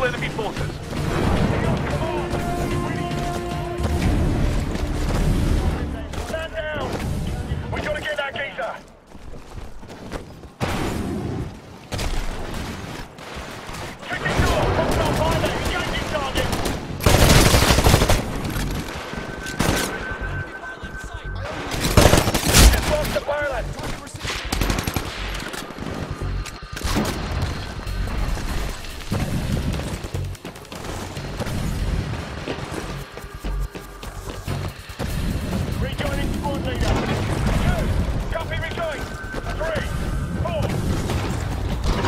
all enemy forces. Stand down! We gotta get that geezer! Checking door! Hostile pilot! Engaging target! Just lost the pilot! Rejoining squad leader. 2. Copy rejoin. 3. 4.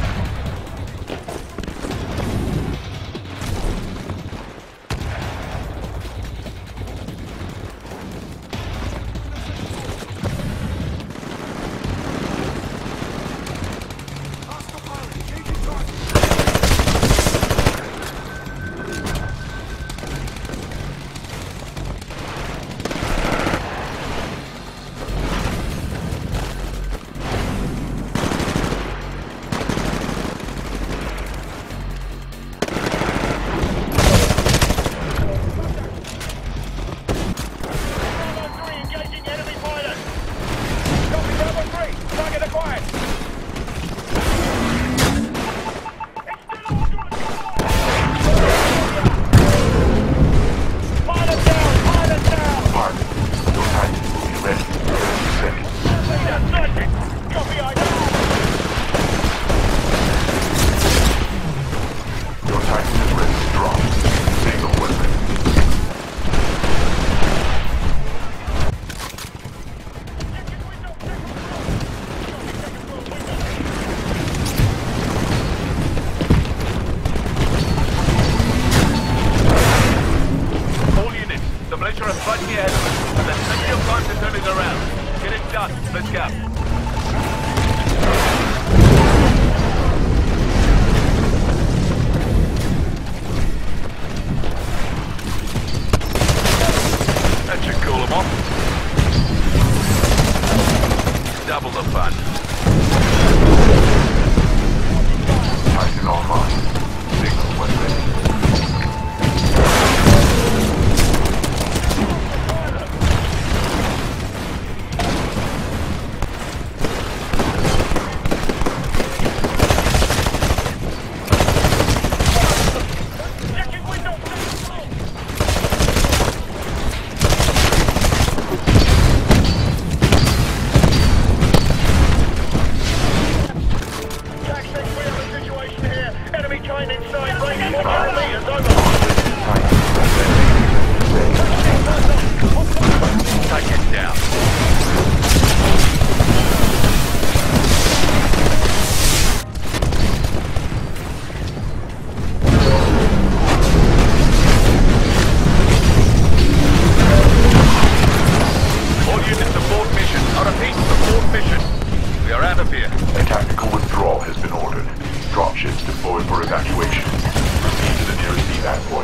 Let's go. That should cool them off. Double the fun. Titan online. Signal when ready. A tactical withdrawal has been ordered. Dropships deployed for evacuation. Proceed to the nearest evac point.